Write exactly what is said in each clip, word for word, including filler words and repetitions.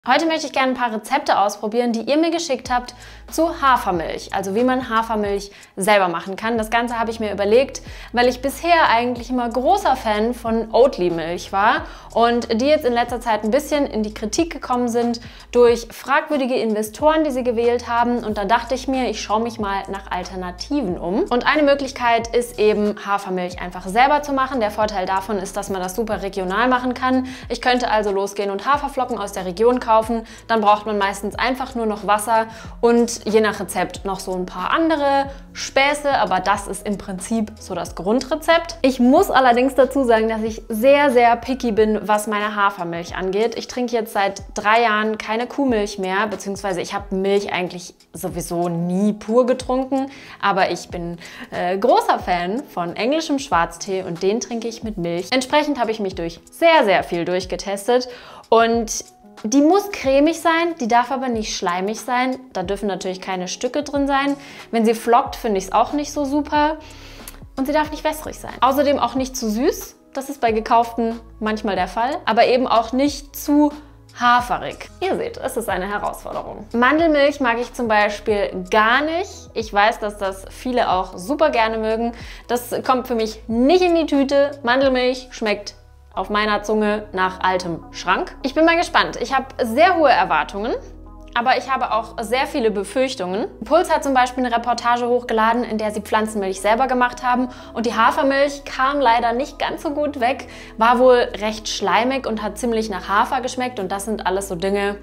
Heute möchte ich gerne ein paar Rezepte ausprobieren, die ihr mir geschickt habt zu Hafermilch, also wie man Hafermilch selber machen kann. Das Ganze habe ich mir überlegt, weil ich bisher eigentlich immer großer Fan von Oatly-Milch war und die jetzt in letzter Zeit ein bisschen in die Kritik gekommen sind durch fragwürdige Investoren, die sie gewählt haben. Und da dachte ich mir, ich schaue mich mal nach Alternativen um. Und eine Möglichkeit ist eben, Hafermilch einfach selber zu machen. Der Vorteil davon ist, dass man das super regional machen kann. Ich könnte also losgehen und Haferflocken aus der Region kaufen. Kaufen, dann braucht man meistens einfach nur noch Wasser und je nach Rezept noch so ein paar andere Späße, aber das ist im Prinzip so das Grundrezept. Ich muss allerdings dazu sagen, dass ich sehr, sehr picky bin, was meine Hafermilch angeht. Ich trinke jetzt seit drei Jahren keine Kuhmilch mehr, beziehungsweise ich habe Milch eigentlich sowieso nie pur getrunken, aber ich bin äh, großer Fan von englischem Schwarztee und den trinke ich mit Milch. Entsprechend habe ich mich durch sehr, sehr viel durchgetestet und die muss cremig sein, die darf aber nicht schleimig sein. Da dürfen natürlich keine Stücke drin sein. Wenn sie flockt, finde ich es auch nicht so super. Und sie darf nicht wässrig sein. Außerdem auch nicht zu süß. Das ist bei gekauften manchmal der Fall. Aber eben auch nicht zu haferig. Ihr seht, es ist eine Herausforderung. Mandelmilch mag ich zum Beispiel gar nicht. Ich weiß, dass das viele auch super gerne mögen. Das kommt für mich nicht in die Tüte. Mandelmilch schmeckt auf meiner Zunge nach altem Schrank. Ich bin mal gespannt. Ich habe sehr hohe Erwartungen, aber ich habe auch sehr viele Befürchtungen. Puls hat zum Beispiel eine Reportage hochgeladen, in der sie Pflanzenmilch selber gemacht haben und die Hafermilch kam leider nicht ganz so gut weg, war wohl recht schleimig und hat ziemlich nach Hafer geschmeckt und das sind alles so Dinge,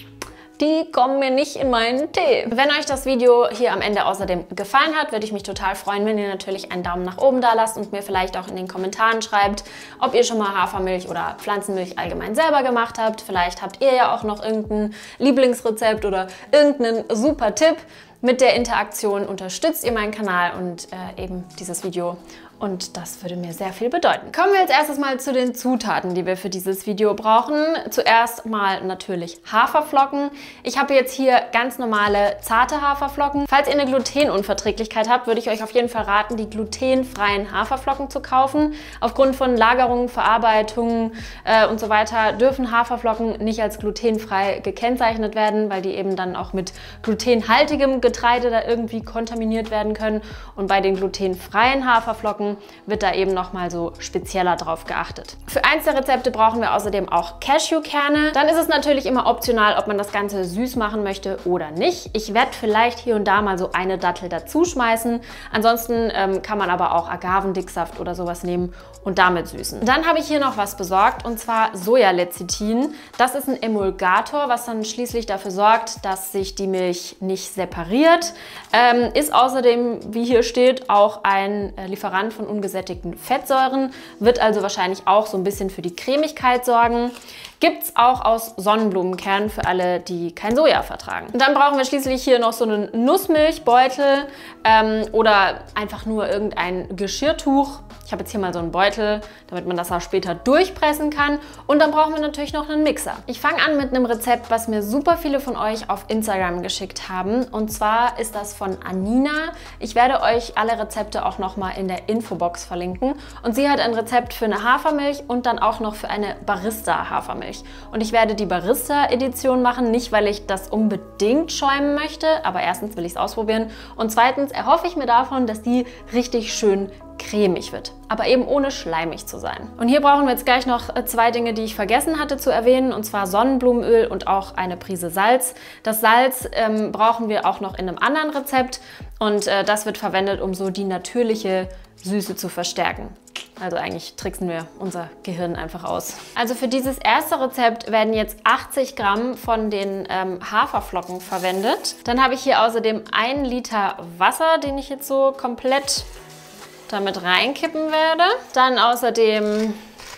die kommen mir nicht in meinen Tee. Wenn euch das Video hier am Ende außerdem gefallen hat, würde ich mich total freuen, wenn ihr natürlich einen Daumen nach oben da lasst und mir vielleicht auch in den Kommentaren schreibt, ob ihr schon mal Hafermilch oder Pflanzenmilch allgemein selber gemacht habt. Vielleicht habt ihr ja auch noch irgendein Lieblingsrezept oder irgendeinen super Tipp. Mit der Interaktion unterstützt ihr meinen Kanal und äh, eben dieses Video. Und das würde mir sehr viel bedeuten. Kommen wir jetzt erstes mal zu den Zutaten, die wir für dieses Video brauchen. Zuerst mal natürlich Haferflocken. Ich habe jetzt hier ganz normale, zarte Haferflocken. Falls ihr eine Glutenunverträglichkeit habt, würde ich euch auf jeden Fall raten, die glutenfreien Haferflocken zu kaufen. Aufgrund von Lagerungen, Verarbeitungen äh, und so weiter dürfen Haferflocken nicht als glutenfrei gekennzeichnet werden, weil die eben dann auch mit glutenhaltigem Getreide da irgendwie kontaminiert werden können. Und bei den glutenfreien Haferflocken wird da eben nochmal so spezieller drauf geachtet. Für eins der Rezepte brauchen wir außerdem auch Cashewkerne. Dann ist es natürlich immer optional, ob man das Ganze süß machen möchte oder nicht. Ich werde vielleicht hier und da mal so eine Dattel dazu schmeißen. Ansonsten ähm, kann man aber auch Agavendicksaft oder sowas nehmen und damit süßen. Dann habe ich hier noch was besorgt und zwar Sojalecithin. Das ist ein Emulgator, was dann schließlich dafür sorgt, dass sich die Milch nicht separiert. Ähm, ist außerdem, wie hier steht, auch ein äh, Lieferant von ungesättigten Fettsäuren, wird also wahrscheinlich auch so ein bisschen für die Cremigkeit sorgen. Gibt es auch aus Sonnenblumenkernen für alle, die kein Soja vertragen. Und dann brauchen wir schließlich hier noch so einen Nussmilchbeutel ähm, oder einfach nur irgendein Geschirrtuch. Ich habe jetzt hier mal so einen Beutel, damit man das auch später durchpressen kann. Und dann brauchen wir natürlich noch einen Mixer. Ich fange an mit einem Rezept, was mir super viele von euch auf Instagram geschickt haben. Und zwar ist das von Anina. Ich werde euch alle Rezepte auch nochmal in der Infobox verlinken. Und sie hat ein Rezept für eine Hafermilch und dann auch noch für eine Barista-Hafermilch. Und ich werde die Barista-Edition machen, nicht weil ich das unbedingt schäumen möchte, aber erstens will ich es ausprobieren und zweitens erhoffe ich mir davon, dass die richtig schön cremig wird, aber eben ohne schleimig zu sein. Und hier brauchen wir jetzt gleich noch zwei Dinge, die ich vergessen hatte zu erwähnen, und zwar Sonnenblumenöl und auch eine Prise Salz. Das Salz ähm, brauchen wir auch noch in einem anderen Rezept und äh, das wird verwendet, um so die natürliche Süße zu verstärken. Also eigentlich tricksen wir unser Gehirn einfach aus. Also für dieses erste Rezept werden jetzt achtzig Gramm von den ähm, Haferflocken verwendet. Dann habe ich hier außerdem einen Liter Wasser, den ich jetzt so komplett damit reinkippen werde. Dann außerdem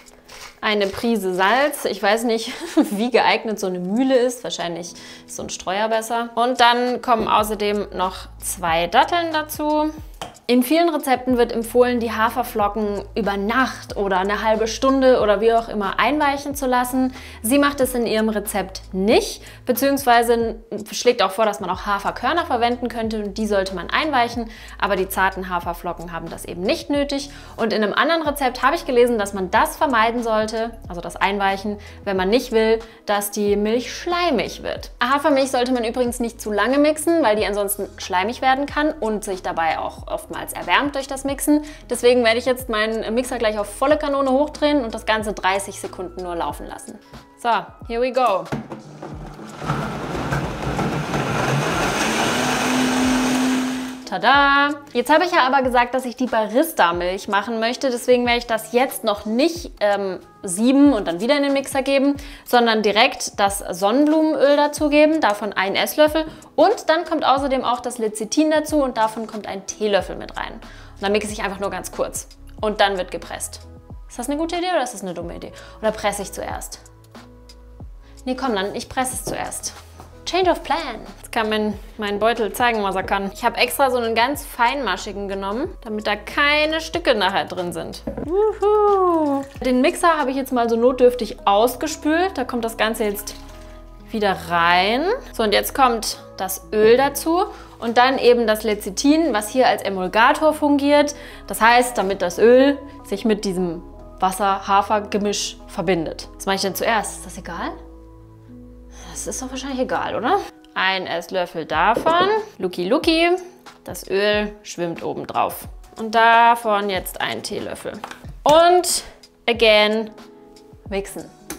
eine Prise Salz. Ich weiß nicht, wie geeignet so eine Mühle ist. Wahrscheinlich ist so ein Streuer besser. Und dann kommen außerdem noch zwei Datteln dazu. In vielen Rezepten wird empfohlen, die Haferflocken über Nacht oder eine halbe Stunde oder wie auch immer einweichen zu lassen. Sie macht es in ihrem Rezept nicht, beziehungsweise schlägt auch vor, dass man auch Haferkörner verwenden könnte und die sollte man einweichen, aber die zarten Haferflocken haben das eben nicht nötig. Und in einem anderen Rezept habe ich gelesen, dass man das vermeiden sollte, also das Einweichen, wenn man nicht will, dass die Milch schleimig wird. Hafermilch sollte man übrigens nicht zu lange mixen, weil die ansonsten schleimig werden kann und sich dabei auch oftmals erwärmt durch das Mixen. Deswegen werde ich jetzt meinen Mixer gleich auf volle Kanone hochdrehen und das Ganze dreißig Sekunden nur laufen lassen. So, here we go. Tada! Jetzt habe ich ja aber gesagt, dass ich die Barista-Milch machen möchte, deswegen werde ich das jetzt noch nicht ähm, sieben und dann wieder in den Mixer geben, sondern direkt das Sonnenblumenöl dazugeben, davon ein Esslöffel und dann kommt außerdem auch das Lecithin dazu und davon kommt ein Teelöffel mit rein. Und dann mixe ich einfach nur ganz kurz und dann wird gepresst. Ist das eine gute Idee oder ist das eine dumme Idee? Oder presse ich zuerst? Nee, komm dann, ich presse es zuerst. Change of plan. Jetzt kann mein, mein Beutel zeigen, was er kann. Ich habe extra so einen ganz feinmaschigen genommen, damit da keine Stücke nachher drin sind. Wuhu. Den Mixer habe ich jetzt mal so notdürftig ausgespült. Da kommt das Ganze jetzt wieder rein. So, und jetzt kommt das Öl dazu und dann eben das Lecithin, was hier als Emulgator fungiert. Das heißt, damit das Öl sich mit diesem Wasser-Hafer-Gemisch verbindet. Was mache ich denn zuerst? Ist das egal? Das ist doch wahrscheinlich egal, oder? Ein Esslöffel davon. Lucky Lucky. Das Öl schwimmt oben drauf. Und davon jetzt ein Teelöffel. Und again mixen.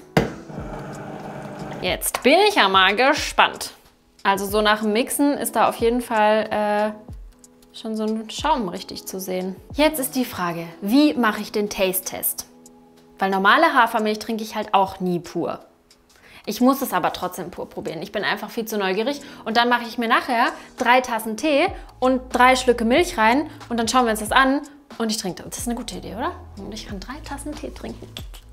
Jetzt bin ich ja mal gespannt. Also so nach dem Mixen ist da auf jeden Fall äh, schon so ein Schaum richtig zu sehen. Jetzt ist die Frage, wie mache ich den Taste-Test? Weil normale Hafermilch trinke ich halt auch nie pur. Ich muss es aber trotzdem pur probieren. Ich bin einfach viel zu neugierig. Und dann mache ich mir nachher drei Tassen Tee und drei Schlücke Milch rein. Und dann schauen wir uns das an und ich trinke das. Das ist eine gute Idee, oder? Und ich kann drei Tassen Tee trinken.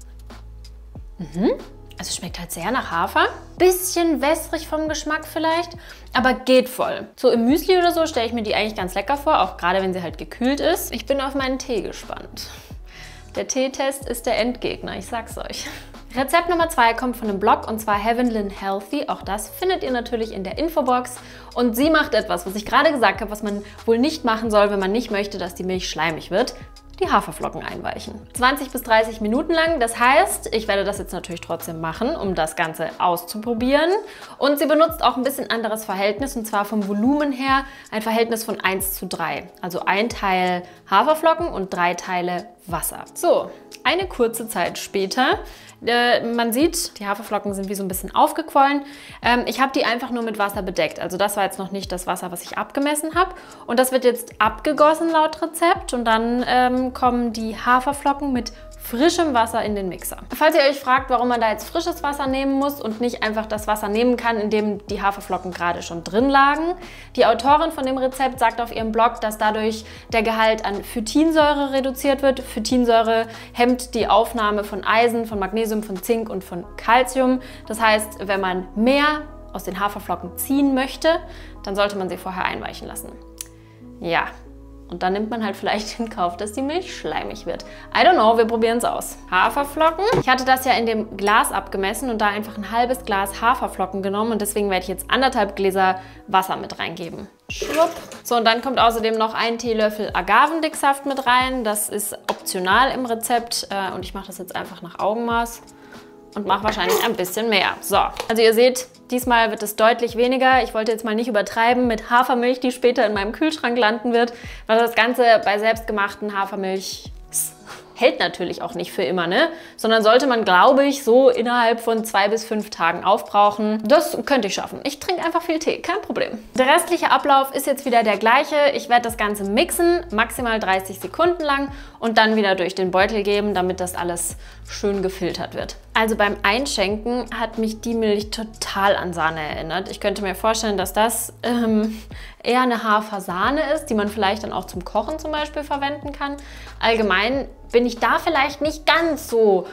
Mhm. Also es schmeckt halt sehr nach Hafer. Bisschen wässrig vom Geschmack vielleicht, aber geht voll. So im Müsli oder so stelle ich mir die eigentlich ganz lecker vor, auch gerade wenn sie halt gekühlt ist. Ich bin auf meinen Tee gespannt. Der Teetest ist der Endgegner, ich sag's euch. Rezept Nummer zwei kommt von einem Blog und zwar Heavenlyn Healthy. Auch das findet ihr natürlich in der Infobox. Und sie macht etwas, was ich gerade gesagt habe, was man wohl nicht machen soll, wenn man nicht möchte, dass die Milch schleimig wird. Die Haferflocken einweichen. zwanzig bis dreißig Minuten lang. Das heißt, ich werde das jetzt natürlich trotzdem machen, um das Ganze auszuprobieren. Und sie benutzt auch ein bisschen anderes Verhältnis, und zwar vom Volumen her ein Verhältnis von eins zu drei. Also ein Teil Haferflocken und drei Teile Wasser. So, eine kurze Zeit später. Äh, man sieht, die Haferflocken sind wie so ein bisschen aufgequollen. Ähm, ich habe die einfach nur mit Wasser bedeckt. Also das war jetzt noch nicht das Wasser, was ich abgemessen habe. Und das wird jetzt abgegossen laut Rezept. Und dann ähm, kommen die Haferflocken mit frischem Wasser in den Mixer. Falls ihr euch fragt, warum man da jetzt frisches Wasser nehmen muss und nicht einfach das Wasser nehmen kann, in dem die Haferflocken gerade schon drin lagen. Die Autorin von dem Rezept sagt auf ihrem Blog, dass dadurch der Gehalt an Phytinsäure reduziert wird. Phytinsäure hemmt die Aufnahme von Eisen, von Magnesium, von Zink und von Calcium. Das heißt, wenn man mehr aus den Haferflocken ziehen möchte, dann sollte man sie vorher einweichen lassen. Ja. Und dann nimmt man halt vielleicht in Kauf, dass die Milch schleimig wird. I don't know, wir probieren es aus. Haferflocken. Ich hatte das ja in dem Glas abgemessen und da einfach ein halbes Glas Haferflocken genommen. Und deswegen werde ich jetzt anderthalb Gläser Wasser mit reingeben. Schwupp. So, und dann kommt außerdem noch ein Teelöffel Agavendicksaft mit rein. Das ist optional im Rezept. Und ich mache das jetzt einfach nach Augenmaß. Und mache wahrscheinlich ein bisschen mehr. So, also ihr seht, diesmal wird es deutlich weniger. Ich wollte jetzt mal nicht übertreiben mit Hafermilch, die später in meinem Kühlschrank landen wird, weil das Ganze bei selbstgemachten Hafermilch hält natürlich auch nicht für immer, ne? Sondern sollte man, glaube ich, so innerhalb von zwei bis fünf Tagen aufbrauchen. Das könnte ich schaffen. Ich trinke einfach viel Tee, kein Problem. Der restliche Ablauf ist jetzt wieder der gleiche. Ich werde das Ganze mixen, maximal dreißig Sekunden lang und dann wieder durch den Beutel geben, damit das alles schön gefiltert wird. Also beim Einschenken hat mich die Milch total an Sahne erinnert. Ich könnte mir vorstellen, dass das ähm, eher eine Hafersahne ist, die man vielleicht dann auch zum Kochen zum Beispiel verwenden kann. Allgemein bin ich da vielleicht nicht ganz so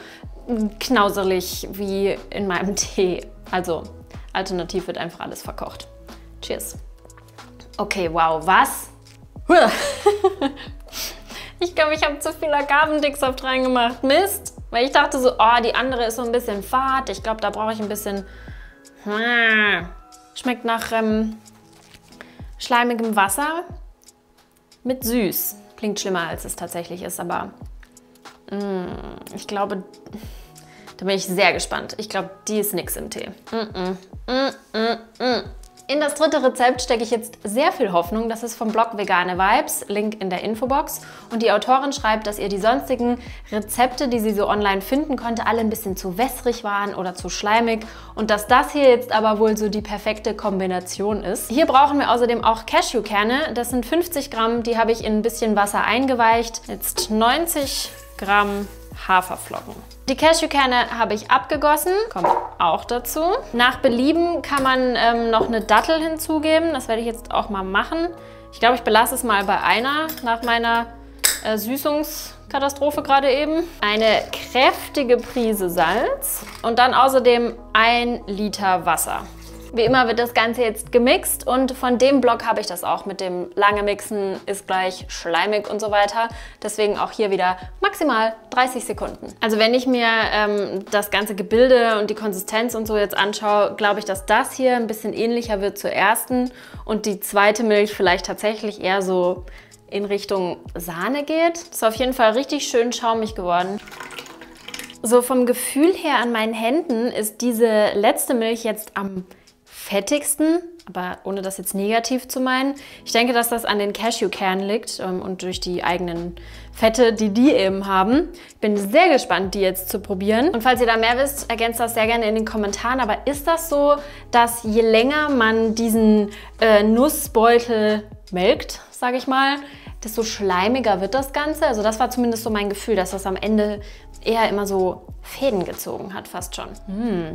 knauselig wie in meinem Tee. Also alternativ wird einfach alles verkocht. Cheers. Okay, wow, was? Ich glaube, ich habe zu viel Agavendicksaft reingemacht. Mist. Weil ich dachte so, oh, die andere ist so ein bisschen fad. Ich glaube, da brauche ich ein bisschen... Schmeckt nach ähm, schleimigem Wasser mit süß. Klingt schlimmer, als es tatsächlich ist, aber mm, ich glaube, da bin ich sehr gespannt. Ich glaube, die ist nix im Tee. Mm, mm, mm, mm, mm. In das dritte Rezept stecke ich jetzt sehr viel Hoffnung. Das ist vom Blog Vegane Vibes, Link in der Infobox. Und die Autorin schreibt, dass ihr die sonstigen Rezepte, die sie so online finden konnte, alle ein bisschen zu wässrig waren oder zu schleimig. Und dass das hier jetzt aber wohl so die perfekte Kombination ist. Hier brauchen wir außerdem auch Cashewkerne. Das sind fünfzig Gramm, die habe ich in ein bisschen Wasser eingeweicht. Jetzt neunzig Gramm Haferflocken. Die Cashewkerne habe ich abgegossen, kommt auch dazu. Nach Belieben kann man ähm, noch eine Dattel hinzugeben, das werde ich jetzt auch mal machen. Ich glaube, ich belasse es mal bei einer nach meiner äh, Süßungskatastrophe gerade eben. Eine kräftige Prise Salz und dann außerdem ein Liter Wasser. Wie immer wird das Ganze jetzt gemixt und von dem Blog habe ich das auch mit dem lange Mixen ist gleich schleimig und so weiter. Deswegen auch hier wieder maximal dreißig Sekunden. Also wenn ich mir ähm, das ganze Gebilde und die Konsistenz und so jetzt anschaue, glaube ich, dass das hier ein bisschen ähnlicher wird zur ersten und die zweite Milch vielleicht tatsächlich eher so in Richtung Sahne geht. Ist auf jeden Fall richtig schön schaumig geworden. So vom Gefühl her an meinen Händen ist diese letzte Milch jetzt am fettigsten, aber ohne das jetzt negativ zu meinen. Ich denke, dass das an den Cashewkernen liegt ähm, und durch die eigenen Fette, die die eben haben. Ich bin sehr gespannt, die jetzt zu probieren. Und falls ihr da mehr wisst, ergänzt das sehr gerne in den Kommentaren. Aber ist das so, dass je länger man diesen äh, Nussbeutel melkt, sage ich mal, desto schleimiger wird das Ganze? Also das war zumindest so mein Gefühl, dass das am Ende eher immer so Fäden gezogen hat, fast schon. Hm.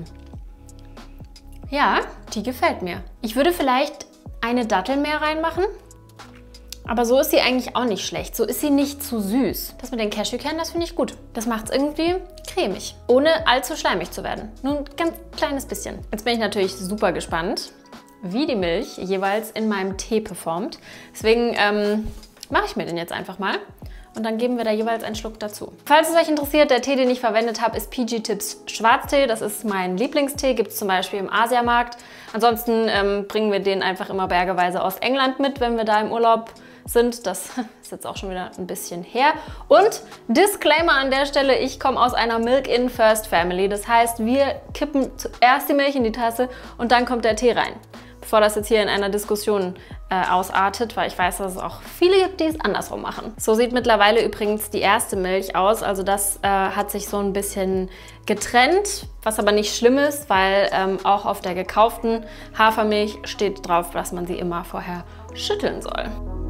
Ja, die gefällt mir. Ich würde vielleicht eine Dattel mehr reinmachen, aber so ist sie eigentlich auch nicht schlecht. So ist sie nicht zu süß. Das mit den Cashewkernen, das finde ich gut. Das macht es irgendwie cremig, ohne allzu schleimig zu werden. Nur ein ganz kleines bisschen. Jetzt bin ich natürlich super gespannt, wie die Milch jeweils in meinem Tee performt. Deswegen ähm, mache ich mir den jetzt einfach mal. Und dann geben wir da jeweils einen Schluck dazu. Falls es euch interessiert, der Tee, den ich verwendet habe, ist P G Tips Schwarztee. Das ist mein Lieblingstee, gibt es zum Beispiel im Asiamarkt. Ansonsten ähm, bringen wir den einfach immer bergeweise aus England mit, wenn wir da im Urlaub sind. Das ist jetzt auch schon wieder ein bisschen her. Und Disclaimer an der Stelle, ich komme aus einer Milk-in First Family. Das heißt, wir kippen zuerst die Milch in die Tasse und dann kommt der Tee rein. Bevor das jetzt hier in einer Diskussion äh, ausartet, weil ich weiß, dass es auch viele gibt, die es andersrum machen. So sieht mittlerweile übrigens die erste Milch aus. Also das äh, hat sich so ein bisschen getrennt, was aber nicht schlimm ist, weil ähm, auch auf der gekauften Hafermilch steht drauf, dass man sie immer vorher schütteln soll.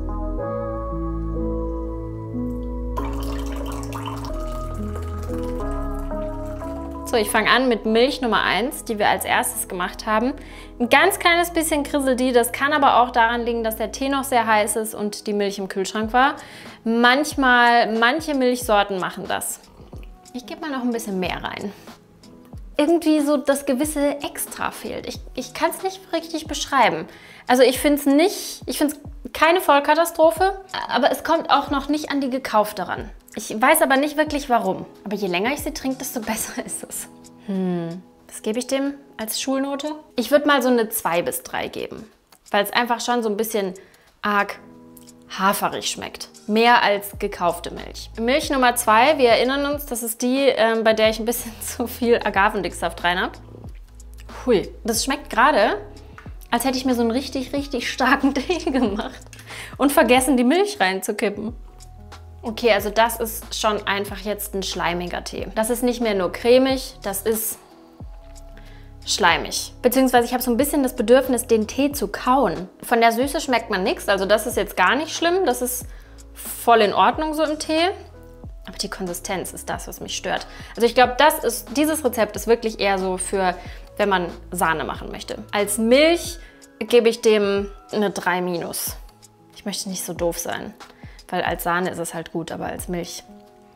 So, ich fange an mit Milch Nummer eins, die wir als erstes gemacht haben. Ein ganz kleines bisschen krisselt die, das kann aber auch daran liegen, dass der Tee noch sehr heiß ist und die Milch im Kühlschrank war. Manchmal, manche Milchsorten machen das. Ich gebe mal noch ein bisschen mehr rein. Irgendwie so das gewisse Extra fehlt. Ich, ich kann es nicht richtig beschreiben. Also ich finde es nicht, ich finde es keine Vollkatastrophe, aber es kommt auch noch nicht an die gekaufte ran. Ich weiß aber nicht wirklich warum. Aber je länger ich sie trinke, desto besser ist es. Hm, was gebe ich dem als Schulnote? Ich würde mal so eine zwei bis drei geben, weil es einfach schon so ein bisschen arg haferig schmeckt. Mehr als gekaufte Milch. Milch Nummer zwei, wir erinnern uns, das ist die, ähm, bei der ich ein bisschen zu viel Agavendicksaft rein habe. Hui, das schmeckt gerade, als hätte ich mir so einen richtig, richtig starken Tee gemacht und vergessen, die Milch reinzukippen. Okay, also das ist schon einfach jetzt ein schleimiger Tee. Das ist nicht mehr nur cremig, das ist schleimig. Beziehungsweise ich habe so ein bisschen das Bedürfnis, den Tee zu kauen. Von der Süße schmeckt man nichts, also das ist jetzt gar nicht schlimm. Das ist voll in Ordnung so im Tee. Aber die Konsistenz ist das, was mich stört. Also ich glaube, das ist, dieses Rezept ist wirklich eher so für, wenn man Sahne machen möchte. Als Milch gebe ich dem eine drei minus. Ich möchte nicht so doof sein. Weil als Sahne ist es halt gut, aber als Milch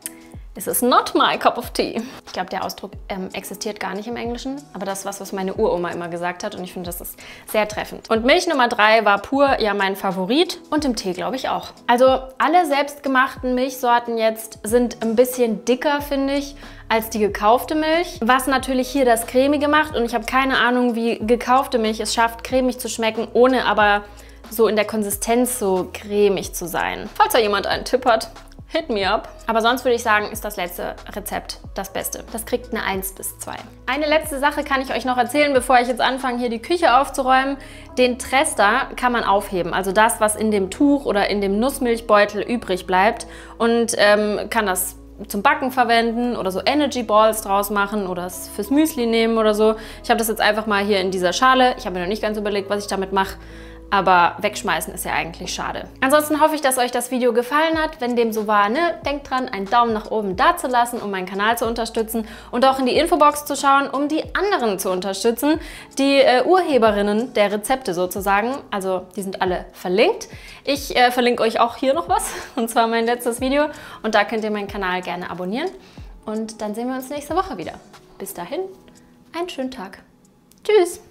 This is not my cup of tea. Ich glaube, der Ausdruck ähm, existiert gar nicht im Englischen, aber das ist was, was meine Uroma immer gesagt hat und ich finde, das ist sehr treffend. Und Milch Nummer drei war pur ja mein Favorit und im Tee glaube ich auch. Also alle selbstgemachten Milchsorten jetzt sind ein bisschen dicker, finde ich, als die gekaufte Milch, was natürlich hier das Cremige macht und ich habe keine Ahnung, wie gekaufte Milch es schafft, cremig zu schmecken, ohne aber so in der Konsistenz so cremig zu sein. Falls da jemand einen Tipp hat, hit me up. Aber sonst würde ich sagen, ist das letzte Rezept das Beste. Das kriegt eine eins bis zwei. Eine letzte Sache kann ich euch noch erzählen, bevor ich jetzt anfange, hier die Küche aufzuräumen. Den Trester kann man aufheben, also das, was in dem Tuch oder in dem Nussmilchbeutel übrig bleibt und ähm, kann das zum Backen verwenden oder so Energy Balls draus machen oder es fürs Müsli nehmen oder so. Ich habe das jetzt einfach mal hier in dieser Schale. Ich habe mir noch nicht ganz überlegt, was ich damit mache. Aber wegschmeißen ist ja eigentlich schade. Ansonsten hoffe ich, dass euch das Video gefallen hat. Wenn dem so war, ne, denkt dran, einen Daumen nach oben da zu lassen, um meinen Kanal zu unterstützen und auch in die Infobox zu schauen, um die anderen zu unterstützen, die äh, Urheberinnen der Rezepte sozusagen. Also die sind alle verlinkt. Ich äh, verlinke euch auch hier noch was, und zwar mein letztes Video. Und da könnt ihr meinen Kanal gerne abonnieren. Und dann sehen wir uns nächste Woche wieder. Bis dahin, einen schönen Tag. Tschüss!